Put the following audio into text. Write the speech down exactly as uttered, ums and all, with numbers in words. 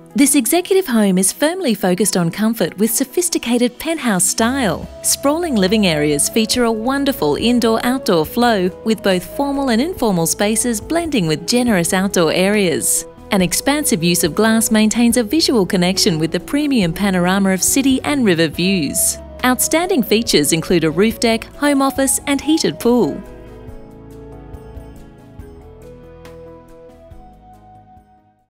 This executive home is firmly focused on comfort with sophisticated penthouse style. Sprawling living areas feature a wonderful indoor-outdoor flow with both formal and informal spaces blending with generous outdoor areas. An expansive use of glass maintains a visual connection with the premium panorama of city and river views. Outstanding features include a roof deck, home office and heated pool.